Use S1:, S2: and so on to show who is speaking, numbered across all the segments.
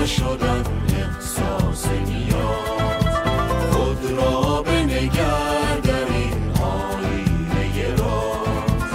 S1: نشدن احساس نیاز. خود را بنگر در این آینه راز.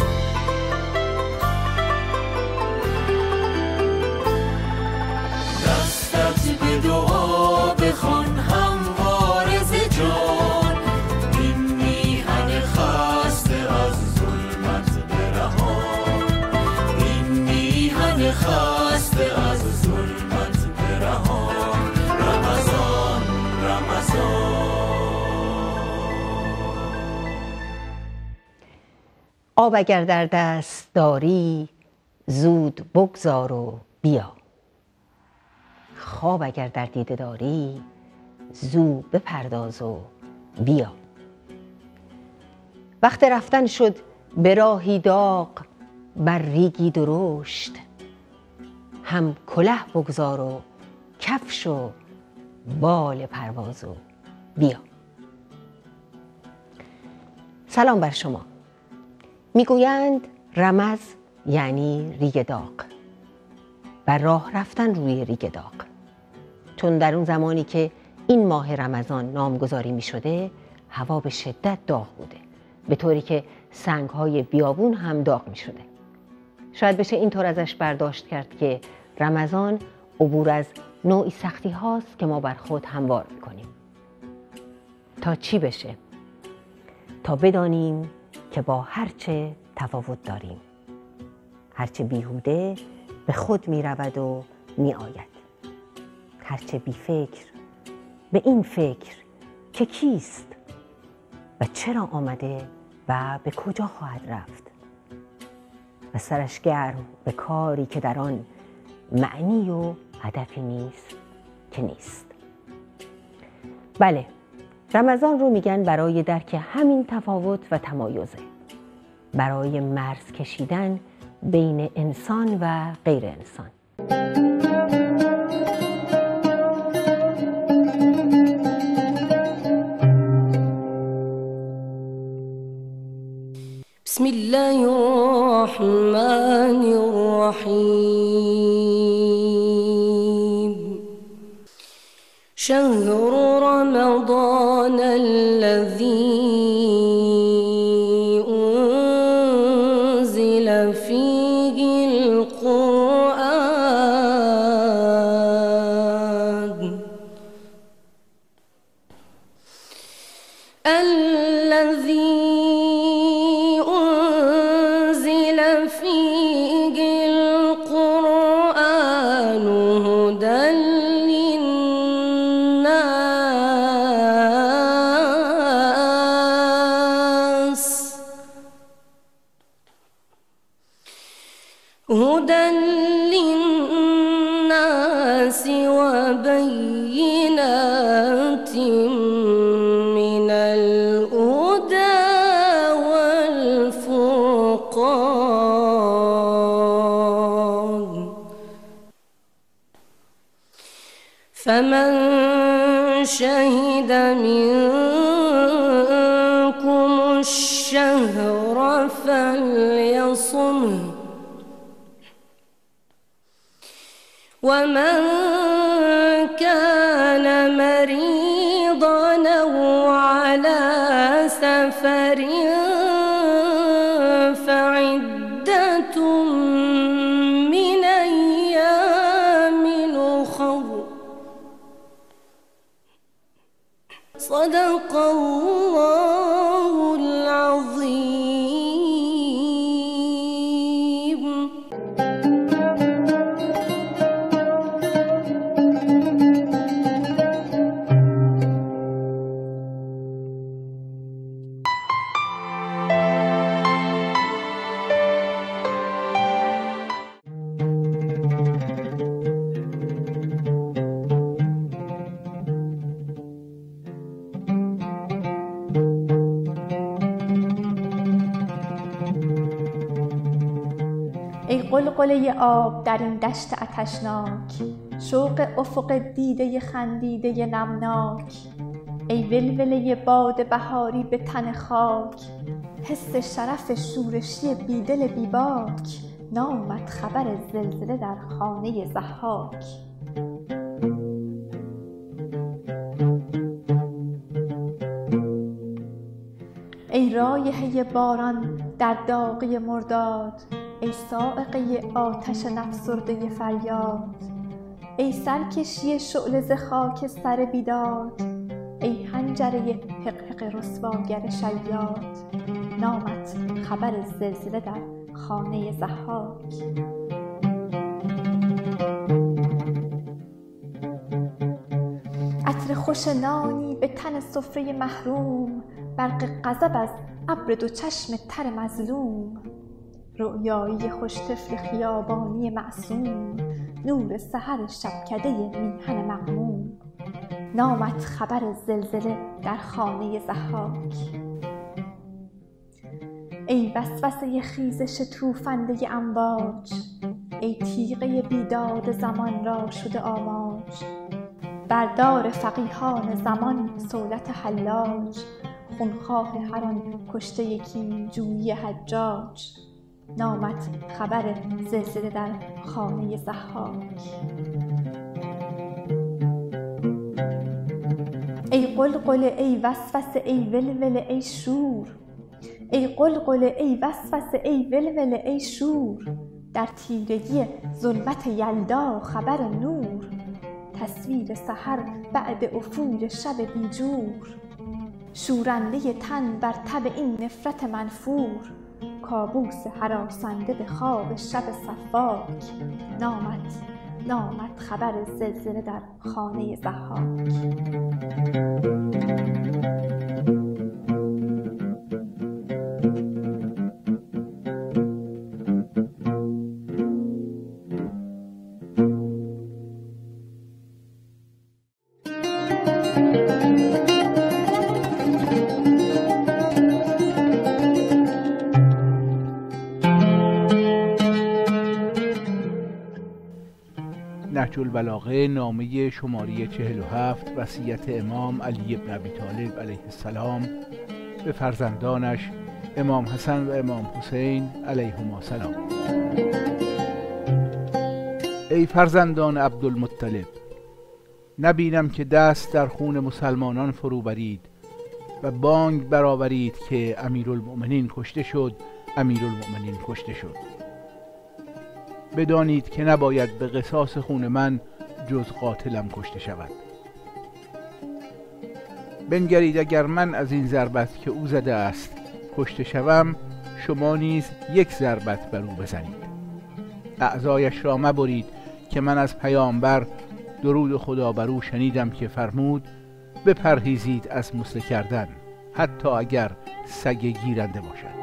S1: دستت به دعا بخوان همواره ز جان، این میهن خسته از ظلمت برهان. این میهن خسته از ظلمت برهان. رمضان
S2: آب اگر در دست داری زود بگذار و بیا. خواب اگر در دیده داری زو بپرداز و بیا. وقت رفتن شد به راهی داغ بر ریگی درشت، هم کله بگذار و کفش و بال پرواز و بیا. سلام بر شما. میگویند رمز یعنی ریگ داغ و راه رفتن روی ریگ داغ، چون در اون زمانی که این ماه رمضان نامگذاری می شده هوا به شدت داغ بوده، به طوری که سنگ‌های بیابون هم داغ می شده. شاید بشه اینطور ازش برداشت کرد که رمضان عبور از نوعی سختی هاست که ما بر خود هموار می کنیم. تا چی بشه؟ تا بدانیم که با هرچه تفاوت داریم، هرچه بیهوده به خود می رود و می آید، هرچه بی فکر به این فکر که کیست و چرا آمده و به کجا خواهد رفت، و سرش گرم به کاری که در آن معنی و هدفی نیست که نیست. بله، رمضان رو میگن برای درک همین تفاوت و تمایزه، برای مرز کشیدن بین انسان و غیر انسان.
S3: بسم الله الرحمن الرحيم. شهر رمضان الذي أنزل فيه القرآن هدى للناس وبينات من الهدى والفرقان. فمن شهد منكم الشهر فليصمه، ومن كان مريضا أو على سفر فعدة من أيام أخر. صدق الله العظيم.
S4: ای قلقله آب در این دشت آتشناک، شوق افق دیده خندیده نمناک. ای ولوله باد بهاری به تن خاک، حس شرف شورشی بیدل بیباک. نامد خبر زلزله در خانه ضحاک. ای رایحه باران در داغی مرداد، ای صاعقه آتش نفسرده فریاد، ای سرکشی شعله ز خاک سر بیداد، ای حنجره حقحق رسواگر شیاد، نامت خبر زلزله در خانه ضحاک. عطر خوش نانی به تن سفره محروم، برق غضب از ابر دو چشم تر مظلوم، رؤیایی خوش طفل خیابانی معصوم، نور سحر شبکده میهن مغموم، نامت خبر زلزله در خانه ضحاک. ای وسوسه خیزش توفنده امواج، ای تیغه بیداد زمان را شده آماج، بردار فقیهان زمان صولت حلاج، خونخواه هر آن کشته کینجویی حجاج، نامت خبر زلزله در خانه ضحاک. ای قلقله ای وسوسه ای ولوله ای شور، ای قلقله ای وسوسه ای ولوله ای شور، در تیرگی ظلمت یلدا خبر نور، تصویر سحر بعد افول شب بیجور، شورنده تن بر تب این نفرت منفور، کابوس هراسنده به خواب شب صفاک، نامت خبر زلزله در خانه ضحاک.
S5: نهج البلاغه نامه شماره 47 وصیت امام علی بن ابی طالب علیه السلام به فرزندانش امام حسن و امام حسین علیهما السلام. ای فرزندان عبدالمطلب، نبینم که دست در خون مسلمانان فرو برید و بانگ برآورید که امیرالمؤمنین کشته شد، امیرالمؤمنین کشته شد. بدانید که نباید به قصاص خون من جز قاتلم کشته شود. بنگرید اگر من از این ضربت که او زده است کشته شوم، شما نیز یک ضربت بر او بزنید. اعضایش را مبرید که من از پیامبر درود خدا بر او شنیدم که فرمود بپرهیزید از مسله کردن حتی اگر سگ گیرنده باشد.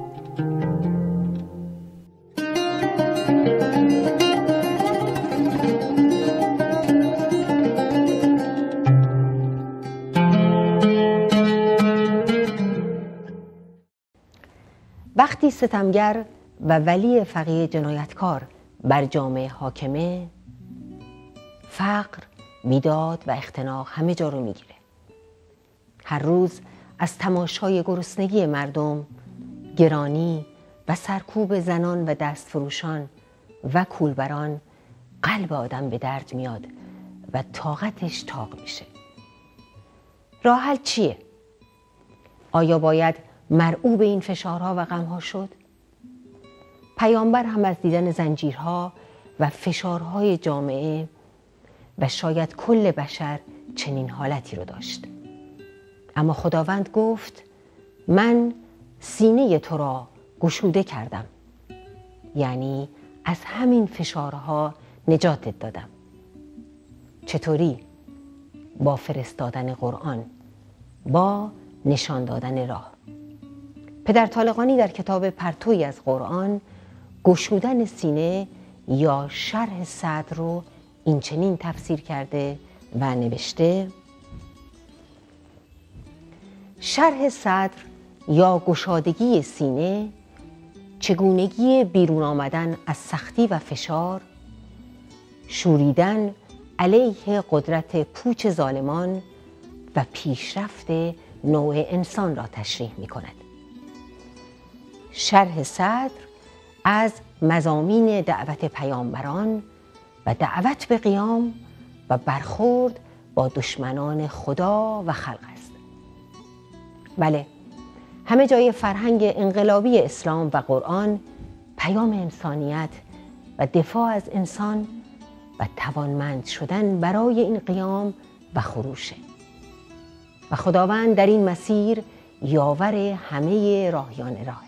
S2: وقتی ستمگر و ولی فقیه جنایتکار بر جامعه حاکمه، فقر، بیداد و اختناق همه جا رو میگیره. هر روز از تماشای گرسنگی مردم، گرانی و سرکوب زنان و دستفروشان و کولبران قلب آدم به درد میاد و طاقتش تاق میشه. راه حل چیه؟ آیا باید مرعوب این فشارها و غمها شد؟ پیامبر هم از دیدن زنجیرها و فشارهای جامعه و شاید کل بشر چنین حالتی رو داشت. اما خداوند گفت من سینه تو را گشوده کردم، یعنی از همین فشارها نجاتت دادم. چطوری؟ با فرستادن قرآن، با نشان دادن راه. پدر طالقانی در کتاب پرتویی از قرآن گشودن سینه یا شرح صدر رو این چنین تفسیر کرده و نوشته: شرح صدر یا گشادگی سینه، چگونگی بیرون آمدن از سختی و فشار، شوریدن علیه قدرت پوچ ظالمان و پیشرفت نوع انسان را تشریح می کند. شرح صدر از مضامین دعوت پیامبران و دعوت به قیام و برخورد با دشمنان خدا و خلق است. بله، همه جای فرهنگ انقلابی اسلام و قرآن پیام انسانیت و دفاع از انسان و توانمند شدن برای این قیام و خروشه و خداوند در این مسیر یاور همه راهیان راهه.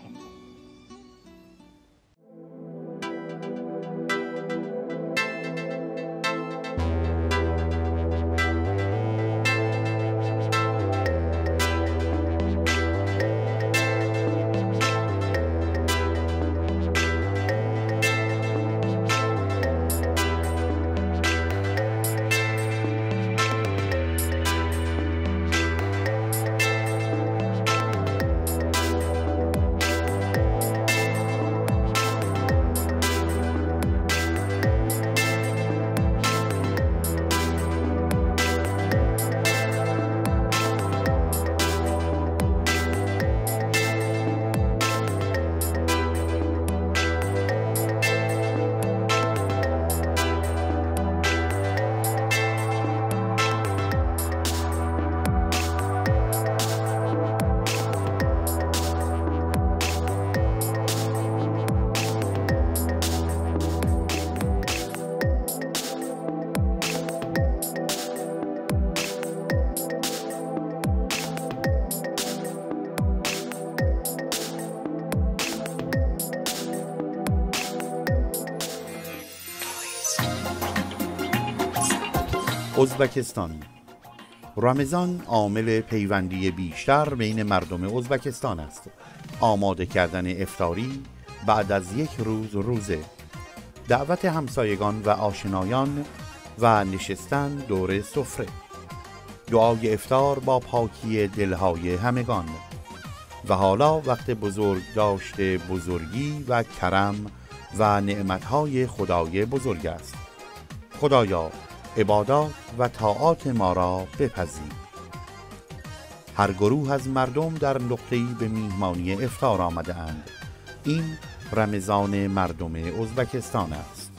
S6: ازبکستان. رمضان عامل پیوندی بیشتر بین مردم ازبکستان است. آماده کردن افطاری بعد از یک روز روزه، دعوت همسایگان و آشنایان و نشستن دور سفره، دعای افطار با پاکی دلهای همگان و حالا وقت بزرگ داشته بزرگی و کرم و نعمتهای خدای بزرگ است. خدایا عبادات و طاعات ما را بپذیر. هر گروه از مردم در نقطه‌ای به میهمانی افطار آمده اند. این رمضان مردم ازبکستان است.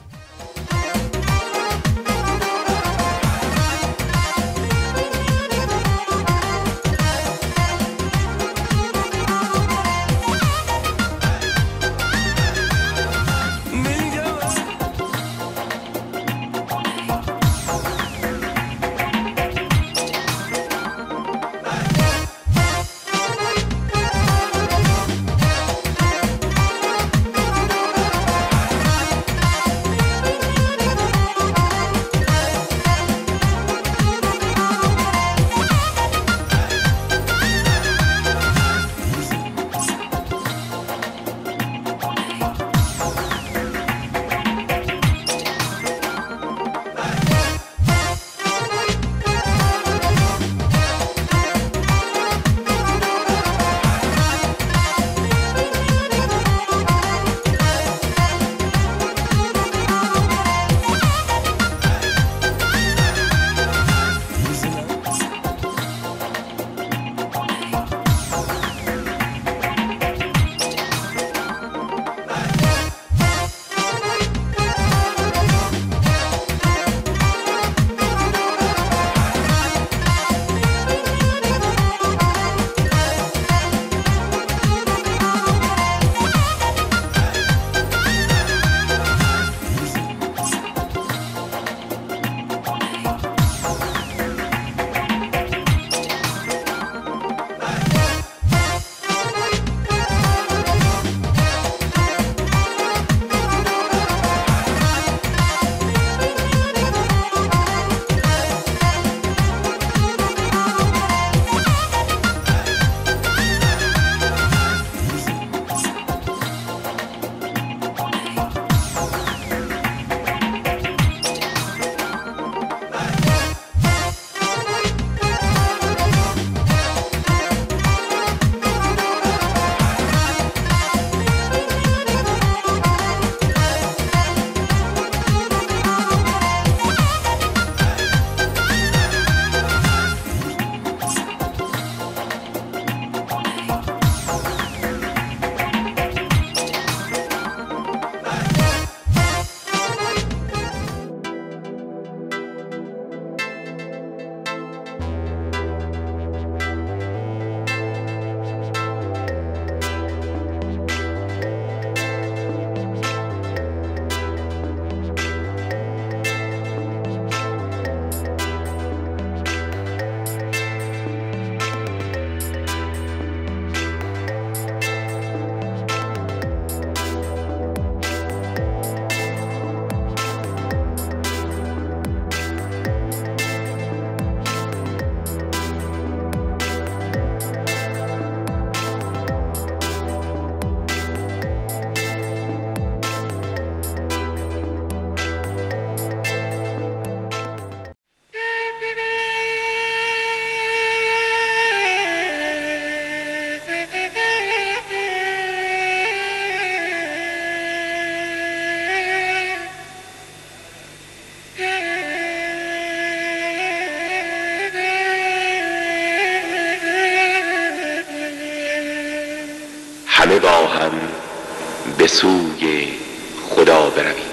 S7: هم به سوی خدا برویم.